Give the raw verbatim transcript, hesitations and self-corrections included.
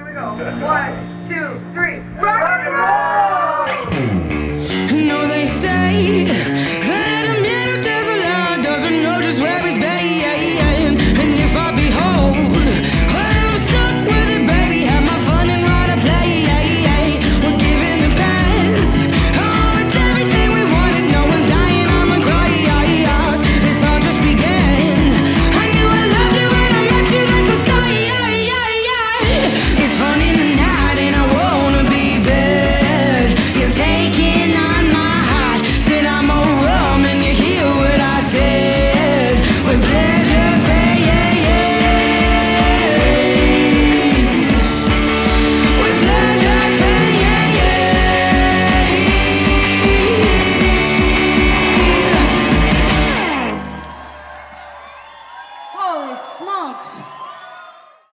we go. One, two, three. Rock and roll! No, they say